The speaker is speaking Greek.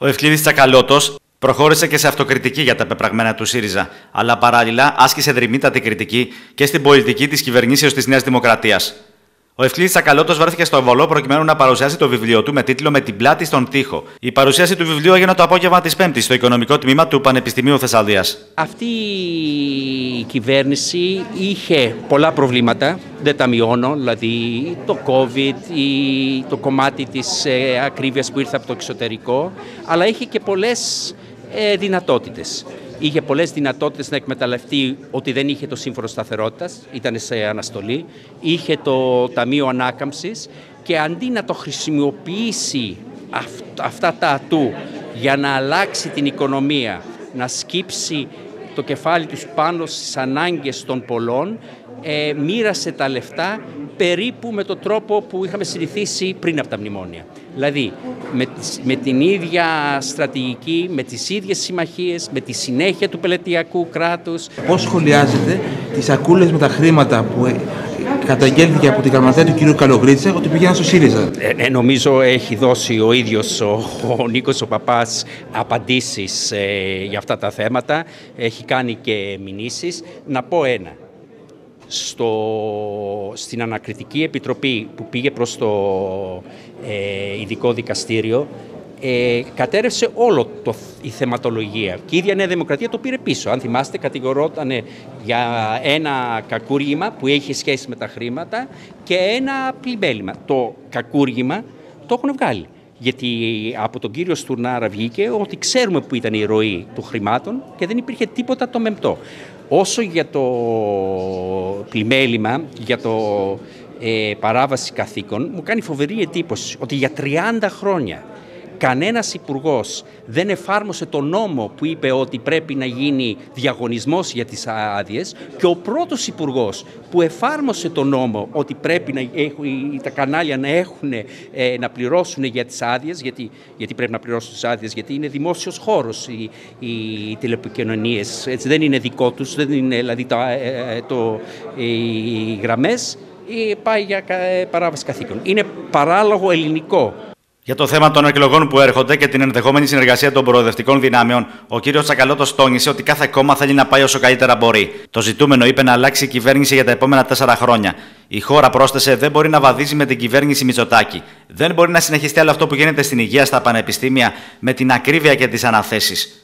Ο Ευκλήδης Τσακαλώτος προχώρησε και σε αυτοκριτική για τα πεπραγμένα του ΣΥΡΙΖΑ, αλλά παράλληλα άσκησε δρυμύτατη κριτική και στην πολιτική της κυβερνήσεως της Νέας Δημοκρατίας. Ο Ευκλήδης Τσακαλώτος βρέθηκε στο Βολό προκειμένου να παρουσιάσει το βιβλίο του με τίτλο «Με την πλάτη στον τοίχο». Η παρουσίαση του βιβλίου έγινε το απόγευμα της Πέμπτης στο Οικονομικό Τμήμα του Πανεπιστημίου Θεσσαλίας. Αυτή η κυβέρνηση είχε πολλά προβλήματα, δεν τα μειώνω, δηλαδή το COVID ή το κομμάτι της ακρίβειας που ήρθε από το εξωτερικό, αλλά είχε και πολλές δυνατότητες. Είχε πολλές δυνατότητες να εκμεταλλευτεί ότι δεν είχε το σύμφωνο σταθερότητας, ήταν σε αναστολή, είχε το Ταμείο Ανάκαμψης και αντί να το χρησιμοποιήσει αυτά τα ατού για να αλλάξει την οικονομία, να σκύψει το κεφάλι τους πάνω στις ανάγκες των πολλών, μοίρασε τα λεφτά περίπου με τον τρόπο που είχαμε συνηθίσει πριν από τα μνημόνια. Δηλαδή με την ίδια στρατηγική, με τις ίδιες συμμαχίες, με τη συνέχεια του πελετειακού κράτους. Πώς σχολιάζετε τις σακούλες με τα χρήματα που καταγγέλθηκε από την γραμματέα του κ. Καλογρίτσα ότι πηγαίναν στο ΣΥΡΙΖΑ? Νομίζω έχει δώσει ο ίδιος ο Νίκος ο Παπάς απαντήσεις για αυτά τα θέματα, έχει κάνει και μηνύσεις. Να πω ένα. Στην ανακριτική επιτροπή που πήγε προς το ειδικό δικαστήριο κατέρευσε όλο η θεματολογία και η ίδια Νέα Δημοκρατία το πήρε πίσω. Αν θυμάστε, κατηγορόταν για ένα κακούργημα που έχει σχέση με τα χρήματα και ένα πλημέλημα. Το κακούργημα το έχουν βγάλει. Γιατί από τον κύριο Στουρνάρα βγήκε ότι ξέρουμε που ήταν η ροή των χρημάτων και δεν υπήρχε τίποτα το μεμπτό. Όσο για το πλημέλημα, για το παράβαση καθήκων, μου κάνει φοβερή εντύπωση ότι για 30 χρόνια κανένας υπουργός δεν εφάρμοσε τον νόμο που είπε ότι πρέπει να γίνει διαγωνισμός για τις άδειες και ο πρώτος υπουργός που εφάρμοσε τον νόμο ότι πρέπει τα κανάλια να πληρώσουν για τις άδειες, γιατί πρέπει να πληρώσουν τις άδειες, γιατί είναι δημόσιος χώρος οι τηλεπικοινωνίες, έτσι δεν είναι δικό τους, δεν είναι δηλαδή οι γραμμές, πάει για παράβαση καθήκων. Είναι παράλογο ελληνικό. Για το θέμα των εκλογών που έρχονται και την ενδεχόμενη συνεργασία των προοδευτικών δυνάμεων, ο κ. Τσακαλώτος τόνισε ότι κάθε κόμμα θέλει να πάει όσο καλύτερα μπορεί. Το ζητούμενο, είπε, να αλλάξει η κυβέρνηση για τα επόμενα 4 χρόνια. Η χώρα, πρόσθεσε, δεν μπορεί να βαδίζει με την κυβέρνηση Μητσοτάκη. Δεν μπορεί να συνεχιστεί άλλο αυτό που γίνεται στην υγεία, στα πανεπιστήμια, με την ακρίβεια και τις αναθέσεις.